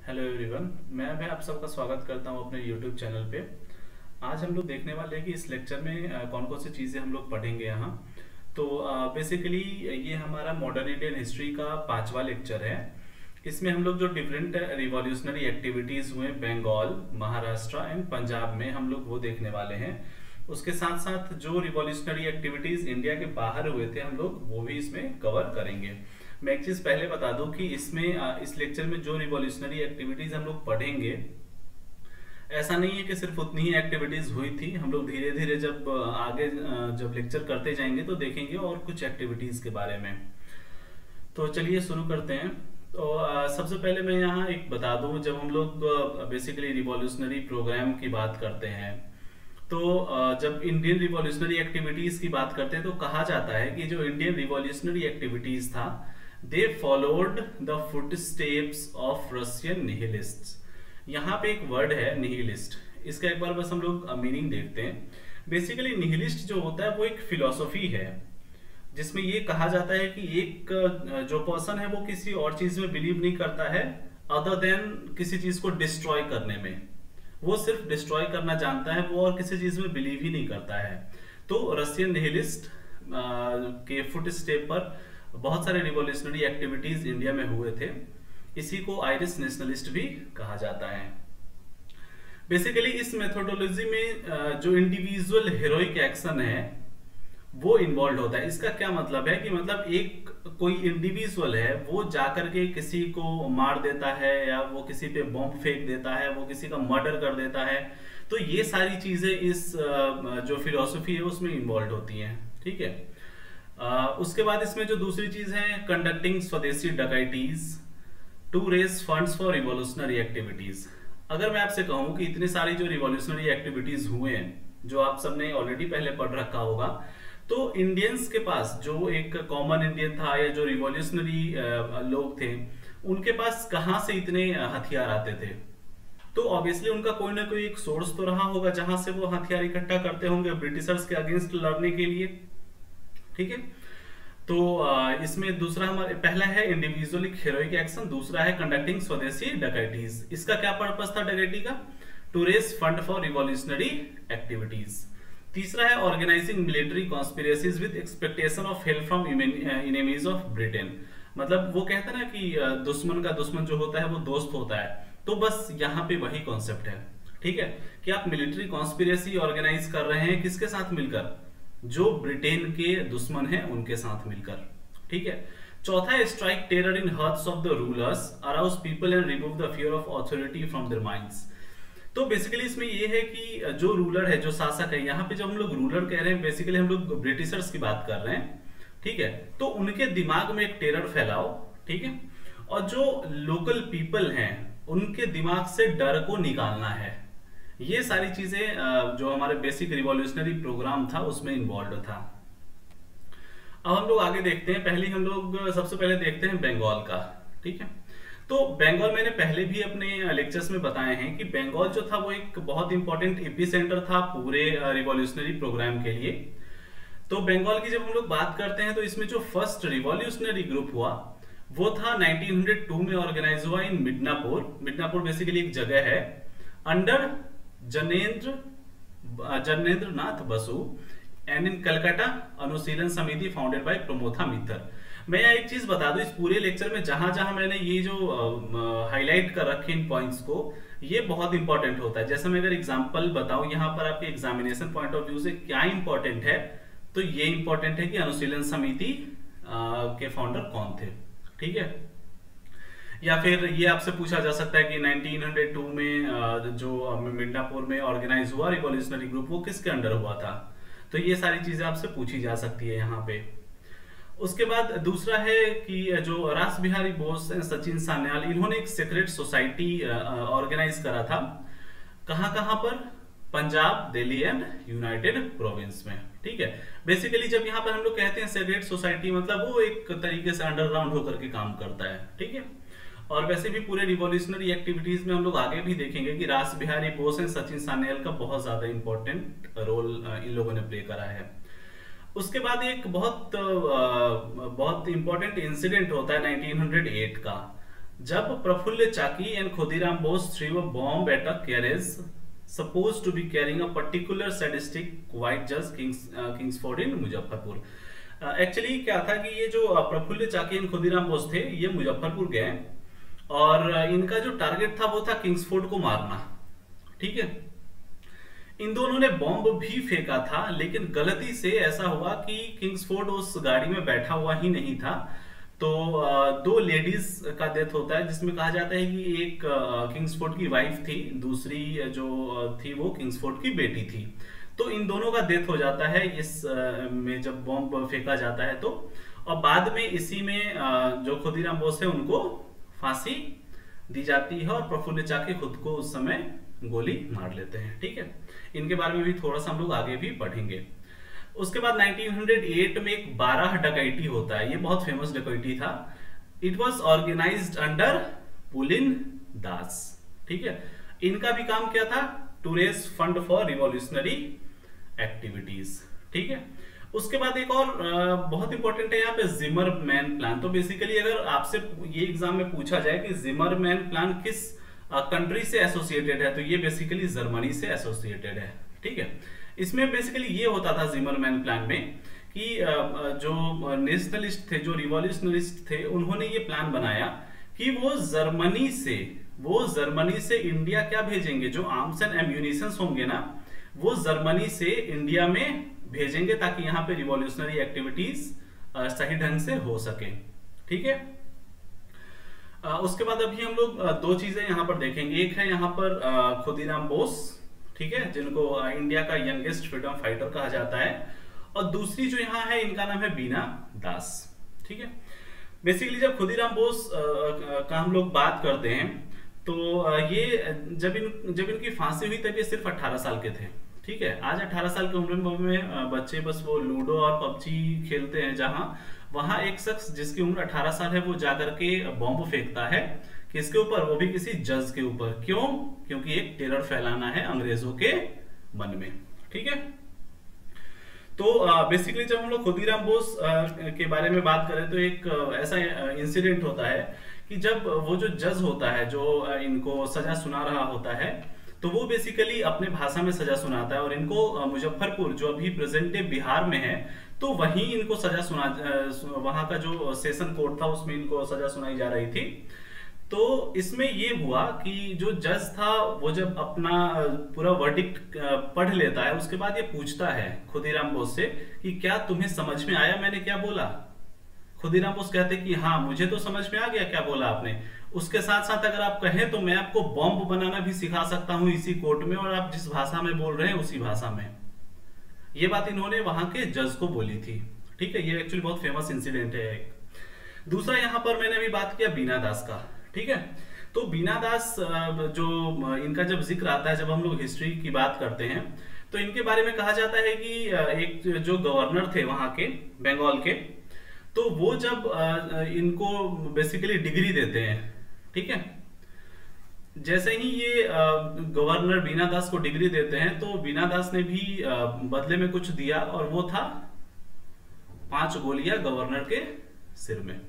Hello everyone, मैं भी आप सबका स्वागत करता हूं अपने यूट्यूब चैनल पे। आज हम लोग देखने वाले हैं कि इस लेक्चर में कौन कौन सी चीज़ें हम लोग पढ़ेंगे यहाँ। तो बेसिकली ये हमारा मॉडर्न इंडियन हिस्ट्री का 5वां लेक्चर है। इसमें हम लोग जो डिफरेंट रिवॉल्यूशनरी एक्टिविटीज़ हुए बंगाल, महाराष्ट्र एंड पंजाब में, हम लोग वो देखने वाले हैं। उसके साथ साथ जो रिवॉल्यूशनरी एक्टिविटीज़ इंडिया के बाहर हुए थे हम लोग वो भी इसमें कवर करेंगे। मैं एक चीज पहले बता दूं कि इसमें इस लेक्चर में जो रिवॉल्यूशनरी एक्टिविटीज हम लोग पढ़ेंगे, ऐसा नहीं है कि सिर्फ उतनी ही एक्टिविटीज हुई थी। हम लोग धीरे धीरे जब आगे जब लेक्चर करते जाएंगे तो देखेंगे और कुछ एक्टिविटीज के बारे में। तो चलिए शुरू करते हैं। तो सबसे पहले मैं यहाँ एक बता दूं, जब हम लोग बेसिकली रिवॉल्यूशनरी प्रोग्राम की बात करते हैं तो जब इंडियन रिवॉल्यूशनरी एक्टिविटीज की बात करते हैं तो कहा जाता है कि जो इंडियन रिवॉल्यूशनरी एक्टिविटीज था, they followed the footsteps of Russian nihilists. यहाँ पे एक वर्ड है निहिलिस्ट, इसका एक बार बस हम लोग मीनिंग देखते हैं। बेसिकली निहिलिस्ट जो होता है वो एक फिलॉसफी है जिसमें ये कहा जाता है कि एक जो पर्सन है वो किसी और चीज में बिलीव नहीं करता है अदर देन किसी चीज को डिस्ट्रॉय करने में। वो सिर्फ डिस्ट्रॉय करना जानता है, वो और किसी चीज में बिलीव ही नहीं करता है। तो रशियन निहिलिस्ट के फुट स्टेप पर बहुत सारे रिवॉल्यूशनरी एक्टिविटीज इंडिया में हुए थे। इसी को आयरिश नेशनलिस्ट भी कहा जाता है। बेसिकली इस मेथोडोलॉजी में जो इंडिविजुअल हेरोइक एक्शन है वो इन्वॉल्व होता है। इसका क्या मतलब है कि मतलब एक कोई इंडिविजुअल है वो जाकर के किसी को मार देता है, या वो किसी पे बॉम्ब फेंक देता है, वो किसी का मर्डर कर देता है। तो ये सारी चीजें इस जो फिलॉसफी है उसमें इन्वॉल्व होती हैं। ठीक है। उसके बाद इसमें जो दूसरी चीज है, conducting swadeshi dacoities to raise funds for revolutionary activities. अगर मैं आपसे कहूं कि इतनी सारी जो रिवॉल्यूशनरी एक्टिविटीज हुए हैं जो आप सबने ऑलरेडी पहले पढ़ रखा होगा, तो इंडियंस के पास जो एक कॉमन इंडियन था या जो रिवॉल्यूशनरी लोग थे, उनके पास कहां से इतने हथियार आते थे? तो ऑब्वियसली उनका कोई ना कोई एक सोर्स तो रहा होगा जहां से वो हथियार इकट्ठा करते होंगे ब्रिटिशर्स के अगेंस्ट लड़ने के लिए। ठीक है। तो इसमें दूसरा हमारे पहला है इंडिविजुअल हेरोइक एक्शन, दूसरा है कंडक्टिंग स्वदेशी डकैतीज। इसका क्या पर्पस था डकैती का? To raise fund for revolutionary activities. तीसरा है organising military conspiracies with expectation of help from enemies of Britain. मतलब वो कहते हैं ना कि दुश्मन का दुश्मन जो होता है वो दोस्त होता है। तो बस यहाँ पे वही कॉन्सेप्ट है। ठीक है, कि आप मिलिट्री कॉन्स्पिरेसी ऑर्गेनाइज कर रहे हैं किसके साथ मिलकर? जो ब्रिटेन के दुश्मन हैं उनके साथ मिलकर। ठीक है। चौथा है strike terror in hearts of the rulers, arouse people and remove the fear of authority from their minds. तो बेसिकली इसमें ये है कि जो रूलर है, जो शासक है, यहाँ पे जब हम लोग रूलर कह रहे हैं बेसिकली हम लोग ब्रिटिशर्स की बात कर रहे हैं। ठीक है। तो उनके दिमाग में एक टेरर फैलाओ। ठीक है। और जो लोकल पीपल हैं उनके दिमाग से डर को निकालना है। ये सारी चीजें जो हमारे बेसिक रिवॉल्यूशनरी प्रोग्राम था उसमें इन्वॉल्व था। अब हम लोग आगे देखते हैं। पहले हम लोग सबसे पहले देखते हैं बंगाल का। ठीक है। तो बंगाल मैंने पहले भी अपने लेक्चर्स में बताए हैं कि बंगाल जो था वो एक बहुत इंपॉर्टेंट एपी सेंटर था पूरे रिवॉल्यूशनरी प्रोग्राम के लिए। तो बंगाल की जब हम लोग बात करते हैं तो इसमें जो फर्स्ट रिवॉल्यूशनरी ग्रुप हुआ वो था 1902 में ऑर्गेनाइज हुआ इन मिदनापुर। मिदनापुर बेसिकली एक जगह है, under Jnanendra Nath Basu and in Calcutta Anushilan Samiti founded by प्रमोथा मित्तर। मैं एक चीज बता दूं, इस पूरे लेक्चर में जहां जहां मैंने ये जो हाईलाइट कर रखे इन पॉइंट्स को, ये बहुत इंपॉर्टेंट होता है। जैसे मैं अगर एग्जांपल बताऊं यहाँ पर आपके एग्जामिनेशन पॉइंट ऑफ व्यू से क्या इंपॉर्टेंट है, तो ये इंपॉर्टेंट है कि अनुशीलन समिति के फाउंडर कौन थे। ठीक है। या फिर ये आपसे पूछा जा सकता है कि 1902 में जो मिदनापुर में ऑर्गेनाइज हुआ रिवॉल्यूशनरी ग्रुप वो किसके अंडर हुआ था। तो ये सारी चीजें आपसे पूछी जा सकती है यहाँ पे। उसके बाद दूसरा है कि जो रास बिहारी बोस सचिन सान्याल, इन्होंने एक सीक्रेट सोसाइटी ऑर्गेनाइज करा था। कहाँ कहाँ पर? Punjab, Delhi and united province में। ठीक है। बेसिकली जब यहाँ पर हम लोग कहते हैं सीक्रेट सोसाइटी, मतलब वो एक तरीके से अंडरग्राउंड होकर के काम करता है। ठीक है। और वैसे भी पूरे रिवॉल्यूशनरी एक्टिविटीज में हम लोग आगे भी देखेंगे कि रास बिहारी बोस एंड सचिन सान्याल का बहुत ज्यादा इंपॉर्टेंट रोल इन लोगों ने प्ले करा है। उसके बाद एक बहुत इंपॉर्टेंट इंसिडेंट होता है 1908 का, जब Prafulla Chaki and Khudiram Bose threw a bomb at a carriage supposed to be carrying a particular sadistic white judge Kingsford in Muzaffarpur. Actually क्या था कि ये जो प्रफुल्ल चाकी एंड खुदीराम बोस थे, ये मुजफ्फरपुर गए और इनका जो टारगेट था वो था किंग्सफोर्ड को मारना। ठीक है, इन दोनों ने बॉम्ब भी फेंका था, लेकिन गलती से ऐसा हुआ कि किंग्सफोर्ड उस गाड़ी में बैठा हुआ ही नहीं था। तो दो लेडीज का डेथ होता है, जिसमें कहा जाता है कि एक किंग्सफोर्ड की वाइफ थी, दूसरी जो थी वो किंग्सफोर्ड की बेटी थी। तो इन दोनों का डेथ हो जाता है इस में जब बॉम्ब फेंका जाता है तो। और बाद में इसी में जो खुदीराम बोस है उनको फांसी दी जाती है और प्रफुल्ल चाकी खुद को उस समय गोली मार लेते हैं। ठीक है, इनके बारे में भी थोड़ा सा हम लोग आगे भी पढ़ेंगे। उसके बाद 1908 में एक 12 डकैती होता है, ये बहुत फेमस डकैती था। It was organised under Pulin Das. ठीक है, इनका भी काम क्या था, to raise fund for revolutionary activities. ठीक है, उसके बाद एक और बहुत इंपॉर्टेंट है यहाँ पे जिमरमैन प्लान। तो बेसिकली अगर आपसे ये एग्जाम में पूछा जाए कि जिमरमैन प्लान किस कंट्री से एसोसिएटेड है, तो ये बेसिकली जर्मनी से एसोसिएटेड है। ठीक है, इसमें बेसिकली ये होता था जिमरमैन प्लान में कि जो नेशनलिस्ट थे, जो रिवॉल्यूशनरिस्ट थे, उन्होंने ये प्लान बनाया कि वो जर्मनी से इंडिया क्या भेजेंगे, जो आर्म्स एंड एम्यूनिशंस होंगे ना, वो जर्मनी से इंडिया में भेजेंगे ताकि यहाँ पे रिवॉल्यूशनरी एक्टिविटीज सही ढंग से हो सके। ठीक है, उसके बाद अभी हम लोग दो चीजें यहाँ पर देखेंगे। एक है यहाँ पर खुदीराम बोस, ठीक है, जिनको इंडिया का यंगेस्ट फ्रीडम फाइटर कहा जाता है, और दूसरी जो यहाँ है इनका नाम है बीना दास। ठीक है, बेसिकली जब खुदीराम बोस का हम लोग बात करते हैं तो ये जब इनकी फांसी हुई तब ये सिर्फ 18 साल के थे। ठीक है, आज 18 साल की उम्र में बच्चे बस वो लूडो और पबजी खेलते हैं, जहां वहां एक शख्स जिसकी उम्र 18 साल है वो जाकर के बॉम्ब फेंकता है, किसके ऊपर, वो भी किसी जज के ऊपर। क्यों? क्योंकि एक टेरर फैलाना है अंग्रेजों के मन में। ठीक है, तो बेसिकली जब हम लोग खुदीराम बोस के बारे में बात करें तो एक ऐसा इंसिडेंट होता है कि जब वो जो जज होता है जो इनको सजा सुना रहा होता है, तो वो बेसिकली अपने भाषा में सजा सुनाता है, और इनको मुजफ्फरपुर जो अभी प्रेजेंट डे बिहार में है, तो वहीं इनको सजा वहां का जो सेशन कोर्ट था उसमें इनको सजा सुनाई जा रही थी। तो इसमें ये हुआ कि जो जज था वो जब अपना पूरा वर्डिक्ट पढ़ लेता है, उसके बाद ये पूछता है खुदीराम बोस से कि क्या तुम्हें समझ में आया मैंने क्या बोला। खुदीराम बोस कहते कि हाँ मुझे तो समझ में आ गया क्या बोला आपने। उसके साथ साथ अगर आप कहें तो मैं आपको बॉम्ब बनाना भी सिखा सकता हूं इसी कोर्ट में, और आप जिस भाषा में बोल रहे हैं उसी भाषा में। ये बात इन्होंने वहां के जज को बोली थी। ठीक है, ये एक्चुअली बहुत फेमस इंसिडेंट है। दूसरा यहाँ पर मैंने अभी बात किया बीना दास का। ठीक है, तो बीना दास जो इनका जब जिक्र आता है, जब हम लोग हिस्ट्री की बात करते हैं, तो इनके बारे में कहा जाता है कि एक जो गवर्नर थे वहां के बंगाल के, तो वो जब इनको बेसिकली डिग्री देते हैं, ठीक है, जैसे ही ये गवर्नर बीना दास को डिग्री देते हैं तो बीना दास ने भी बदले में कुछ दिया, और वो था 5 गोलियां गवर्नर के सिर में।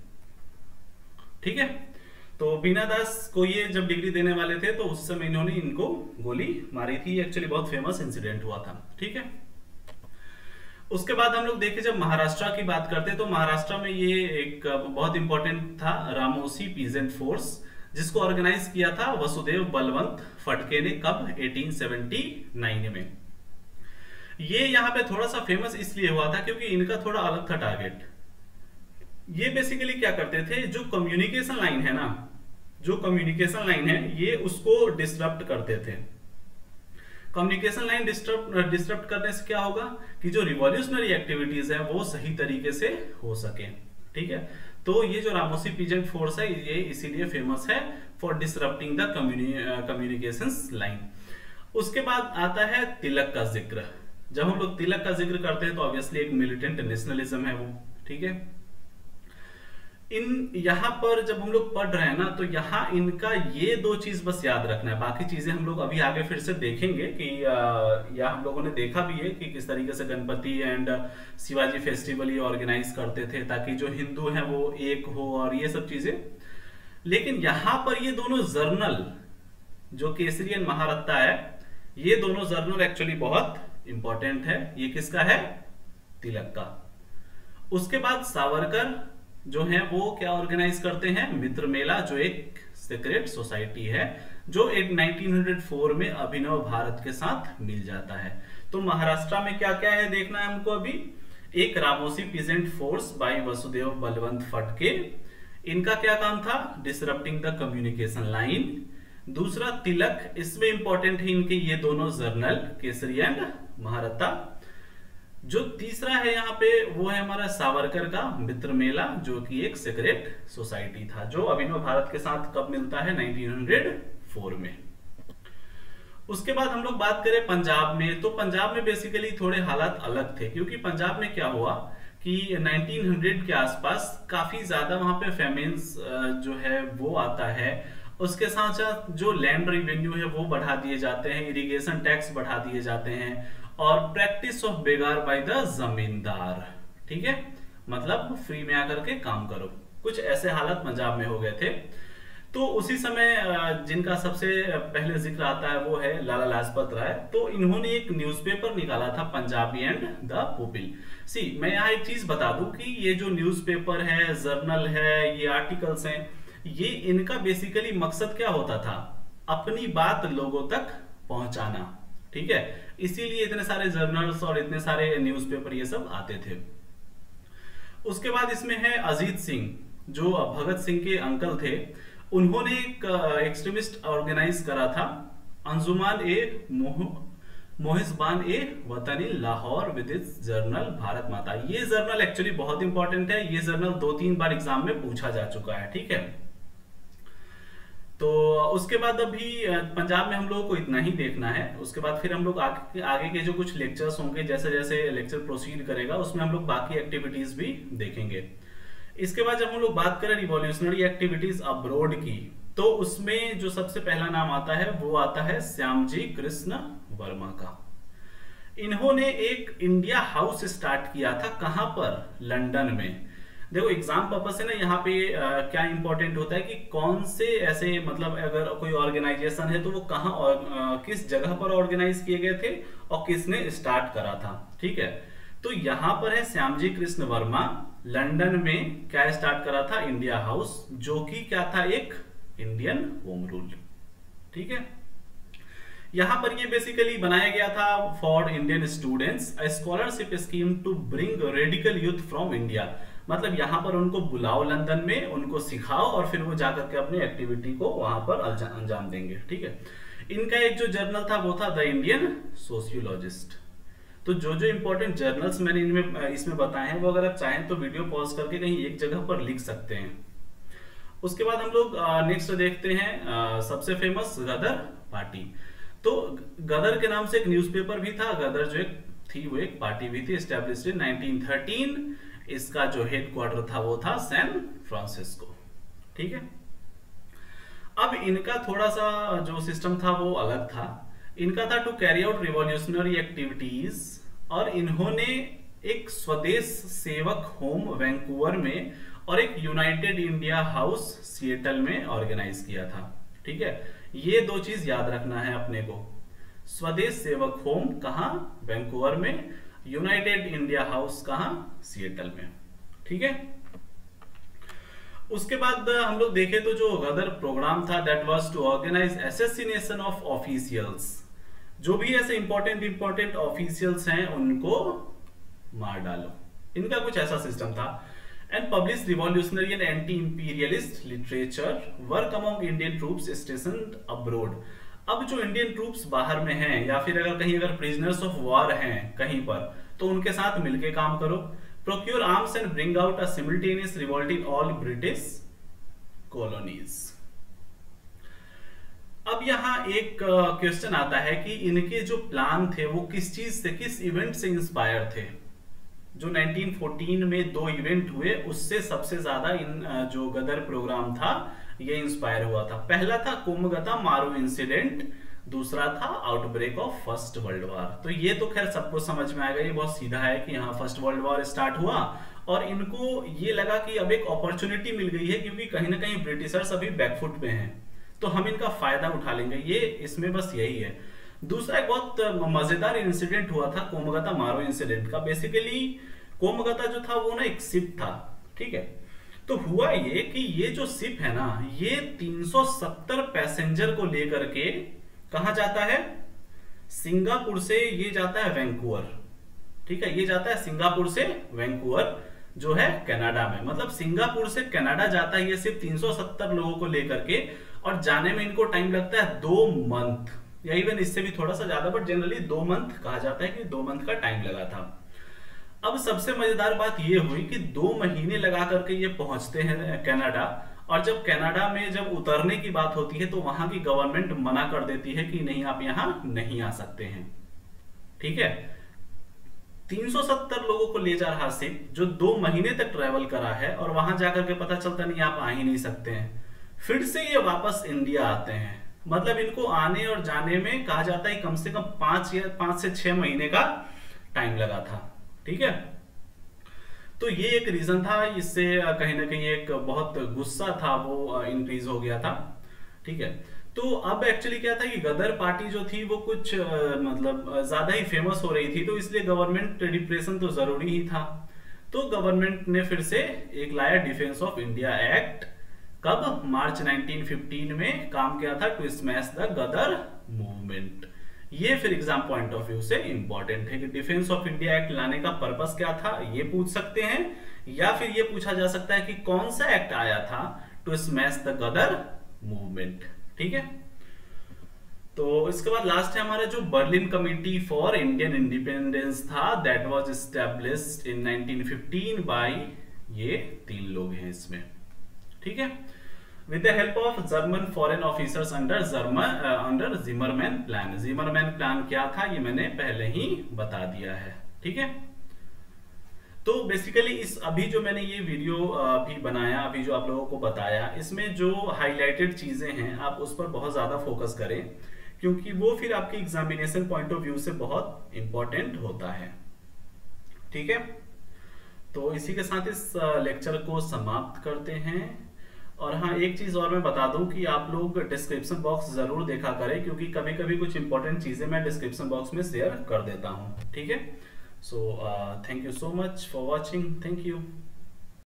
ठीक है, तो बीना दास को ये जब डिग्री देने वाले थे तो उस समय इन्होंने इनको गोली मारी थी। एक्चुअली बहुत फेमस इंसिडेंट हुआ था। ठीक है, उसके बाद हम लोग देखें जब महाराष्ट्र की बात करते हैं तो महाराष्ट्र में ये एक बहुत इंपॉर्टेंट था रामोसी पीजेंट फोर्स, जिसको ऑर्गेनाइज किया था वसुदेव बलवंत फडके ने। कब? 1879 में। ये यहाँ पे थोड़ा सा फेमस इसलिए हुआ था क्योंकि इनका थोड़ा अलग था टारगेट। ये बेसिकली क्या करते थे, जो कम्युनिकेशन लाइन है ना, जो कम्युनिकेशन लाइन है ये उसको डिस्टर्ब करते थे। कम्युनिकेशन लाइन डिस्टर्ब करने से क्या होगा कि जो रिवॉल्यूशनरी एक्टिविटीज है वो सही तरीके से हो सके। ठीक है, तो ये जो रामोसी पीजेंट फोर्स है ये इसीलिए फेमस है for disrupting the communications line. उसके बाद आता है तिलक का जिक्र। जब हम लोग तिलक का जिक्र करते हैं तो ऑब्वियसली एक मिलिटेंट नेशनलिज्म है वो। ठीक है, यहां पर जब हम लोग पढ़ रहे हैं ना तो यहाँ इनका ये 2 चीज बस याद रखना है। बाकी चीजें हम लोग अभी आगे फिर से देखेंगे कि या हम लोगों ने देखा भी है कि किस तरीके से गणपति एंड शिवाजी फेस्टिवल ये ऑर्गेनाइज करते थे ताकि जो हिंदू हैं वो एक हो और ये सब चीजें। लेकिन यहां पर ये दोनों जर्नल, जो केसरी एंड महारत्ता है, ये दोनों जर्नल एक्चुअली बहुत इंपॉर्टेंट है। ये किसका है? तिलक का। उसके बाद सावरकर जो है वो क्या ऑर्गेनाइज करते हैं? मित्र मेला, जो एक सीक्रेट सोसाइटी है, जो 1904 में अभिनव भारत के साथ मिल जाता है। तो महाराष्ट्र में क्या क्या है देखना है हमको अभी। एक Ramosi peasant force by Vasudev Balwant Phadke, इनका क्या काम था? Disrupting the communication line. दूसरा तिलक, इसमें इंपॉर्टेंट है इनके ये दोनों जर्नल, केसरी एंड महारत्ता। जो तीसरा है यहाँ पे वो है हमारा सावरकर का मित्र मेला, जो कि एक सीक्रेट सोसाइटी था, जो अभिनव भारत के साथ कब मिलता है? 1904 में। उसके बाद हम लोग बात करें पंजाब में, तो पंजाब में बेसिकली थोड़े हालात अलग थे, क्योंकि पंजाब में क्या हुआ कि 1900 के आसपास काफी ज्यादा वहां पे फेमिन्स जो है वो आता है। उसके साथ साथ जो लैंड रेवेन्यू है वो बढ़ा दिए जाते हैं, इरिगेशन टैक्स बढ़ा दिए जाते हैं, और practice of begar by the zamindar, ठीक है, मतलब फ्री में आकर के काम करो। कुछ ऐसे हालत पंजाब में हो गए थे। तो उसी समय जिनका सबसे पहले जिक्र आता है वो है लाला लाजपत राय। तो इन्होंने एक न्यूज़पेपर निकाला था, पंजाबी एंड द पुपिल। मैं यहाँ एक चीज बता दूं कि ये जो न्यूज़पेपर है, जर्नल है, ये आर्टिकल्स हैं, ये इनका बेसिकली मकसद क्या होता था? अपनी बात लोगों तक पहुंचाना, ठीक है। इसीलिए इतने सारे जर्नल्स और इतने सारे न्यूज़पेपर ये सब आते थे। उसके बाद इसमें है अजीत सिंह, जो भगत सिंह के अंकल थे। उन्होंने एक एक्सट्रीमिस्ट ऑर्गेनाइज करा था, Anjuman e Mohisban e Watani Lahore with its journal Bharat Mata. ये जर्नल एक्चुअली बहुत इंपॉर्टेंट है। ये जर्नल 2-3 बार एग्जाम में पूछा जा चुका है, ठीक है। तो उसके बाद अभी पंजाब में हम लोगों को इतना ही देखना है। उसके बाद फिर हम लोग आगे के जो कुछ लेक्चर्स होंगे, जैसे जैसे लेक्चर प्रोसीड करेगा, उसमें हम लोग बाकी एक्टिविटीज भी देखेंगे। इसके बाद जब हम लोग बात करें रिवॉल्यूशनरी एक्टिविटीज अब्रोड की, तो उसमें जो सबसे पहला नाम आता है वो आता है श्यामजी कृष्ण वर्मा का। इन्होंने एक इंडिया हाउस स्टार्ट किया था, कहां पर? लंदन में। देखो एग्जाम पर्पस से ना यहाँ पे क्या इंपॉर्टेंट होता है कि कौन से ऐसे, मतलब अगर कोई ऑर्गेनाइजेशन है तो वो कहाँ और किस जगह पर ऑर्गेनाइज किए गए थे और किसने स्टार्ट करा था, ठीक है। तो यहाँ पर है श्यामजी कृष्ण वर्मा, लंदन में क्या स्टार्ट करा था? इंडिया हाउस, जो कि क्या था? एक इंडियन होम रूल, ठीक है। यहां पर ये बेसिकली बनाया गया था for Indian students, a scholarship scheme to bring radical youth from India. मतलब यहां पर उनको बुलाओ लंदन में, उनको सिखाओ और फिर वो जाकर के अपनी एक्टिविटी को वहां पर अंजाम देंगे, ठीक है। इनका एक जो जर्नल था वो था द इंडियन सोशियोलॉजिस्ट। तो जो जो इंपॉर्टेंट जर्नल्स मैंने इनमें इसमें बताए हैं, वो अगर आप चाहें तो वीडियो पॉज करके कहीं एक जगह पर लिख सकते हैं। उसके बाद हम लोग नेक्स्ट देखते हैं सबसे फेमस गदर पार्टी। तो गदर के नाम से एक न्यूज़पेपर भी था, गदर जो एक थी वो एक पार्टी भी थी, एस्टेब्लिश्ड इन 1913। इसका जो हेडक्वार्टर था वो था सैन फ्रांसिस्को, ठीक है। अब इनका थोड़ा सा जो सिस्टम था वो अलग था। इनका था to carry out revolutionary activities, और इन्होंने एक स्वदेश सेवक होम वैंकूवर में और एक यूनाइटेड इंडिया हाउस सिएटल में ऑर्गेनाइज किया था, ठीक है। ये दो चीज याद रखना है अपने को, स्वदेश सेवक होम कहां? वैंकूवर में, यूनाइटेड इंडिया हाउस कहां? सिएटल में, ठीक है। उसके बाद हम लोग देखें तो जो गदर प्रोग्राम था that was to organise assassination of officials. जो भी ऐसे इंपॉर्टेंट ऑफिशियल्स हैं उनको मार डालो, इनका कुछ ऐसा सिस्टम था। And publish revolutionary and anti imperialist literature, work among Indian troops stationed abroad. अब जो इंडियन ट्रूप्स बाहर में हैं या फिर अगर प्रिजनर्स ऑफ वॉर हैं कहीं पर, तो उनके साथ मिलके काम करो। Procure arms and bring out a simultaneous revolt in all British colonies. अब यहाँ एक क्वेश्चन आता है कि इनके जो प्लान थे वो किस चीज से, किस इवेंट से इंस्पायर थे? जो 1914 में 2 इवेंट हुए, उससे सबसे ज्यादा इन जो गदर प्रोग्राम था ये इंस्पायर हुआ था। पहला था कोमगता मारू इंसिडेंट, दूसरा था outbreak of first world war. तो ये तो खैर सबको समझ में आएगा, ये बहुत सीधा है कि यहाँ फर्स्ट वर्ल्ड वॉर स्टार्ट हुआ और इनको ये लगा कि अब एक अपॉर्चुनिटी मिल गई है, क्योंकि कहीं ना कहीं ब्रिटिशर्स अभी बैकफुट पे हैं, तो हम इनका फायदा उठा लेंगे, ये इसमें बस यही है। दूसरा एक बहुत मजेदार इंसिडेंट हुआ था कोमगता मारो इंसिडेंट का। बेसिकली कोमगता जो था वो ना एक शिप था, ठीक है। तो हुआ ये कि ये जो शिप है ना, ये 370 पैसेंजर को लेकर के कहा जाता है, सिंगापुर से ये जाता है वैंकूवर, ठीक है। ये जाता है सिंगापुर से वैंकूवर जो है कनाडा में, मतलब सिंगापुर से कनाडा जाता है ये सिर्फ 370 लोगों को लेकर के, और जाने में इनको टाइम लगता है 2 मंथ या इवन इससे भी थोड़ा सा ज्यादा, बट जनरली 2 मंथ कहा जाता है कि 2 मंथ का टाइम लगा था। अब सबसे मजेदार बात ये हुई कि 2 महीने लगा करके ये पहुंचते हैं कनाडा, और जब कनाडा में जब उतरने की बात होती है तो वहां की गवर्नमेंट मना कर देती है कि नहीं, आप यहां नहीं आ सकते हैं, ठीक है। 370 लोगों को ले जा रहा शिप जो 2 महीने तक ट्रेवल करा है, और वहां जाकर के पता चलता नहीं आप आ ही नहीं सकते हैं। फिर से ये वापस इंडिया आते हैं, मतलब इनको आने और जाने में कहा जाता है कम से कम 5 से 6 महीने का टाइम लगा था, ठीक है। तो ये एक रीजन था, इससे कहीं ना कहीं एक बहुत गुस्सा था वो इंक्रीज हो गया था, ठीक है। तो अब एक्चुअली क्या था कि गदर पार्टी जो थी वो कुछ मतलब ज्यादा ही फेमस हो रही थी, तो इसलिए गवर्नमेंट रिप्रेशन तो जरूरी ही था। तो गवर्नमेंट ने फिर से एक लाया डिफेंस ऑफ इंडिया एक्ट, कब, मार्च 1915 में काम किया था, to smash the Ghadar movement. ये फिर एग्जाम पॉइंट ऑफ व्यू से इंपॉर्टेंट है कि डिफेंस ऑफ इंडिया एक्ट लाने का पर्पस क्या था, ये पूछ सकते हैं, या फिर ये पूछा जा सकता है कि कौन सा एक्ट आया था to smash the Ghadar movement, ठीक है। तो इसके बाद लास्ट है हमारा जो Berlin committee for Indian independence था, that was established in 1915 by ये 3 लोग हैं इसमें, ठीक है, with the help of German foreign officers under Zimmermann plan। Zimmermann plan क्या था ये मैंने पहले ही बता दिया है, ठीक है। तो बेसिकली इस अभी जो मैंने ये वीडियो अभी बनाया, अभी जो आप लोगों को बताया, इसमें जो हाईलाइटेड चीजें हैं आप उस पर बहुत ज्यादा फोकस करें, क्योंकि वो फिर आपके एग्जामिनेशन पॉइंट ऑफ व्यू से बहुत इंपॉर्टेंट होता है, ठीक है। तो इसी के साथ इस लेक्चर को समाप्त करते हैं। और हाँ, एक चीज और मैं बता दूं कि आप लोग डिस्क्रिप्शन बॉक्स जरूर देखा करें, क्योंकि कभी कभी कुछ इंपॉर्टेंट चीजें मैं डिस्क्रिप्शन बॉक्स में शेयर कर देता हूं, ठीक है। So thank you so much for watching, thank you.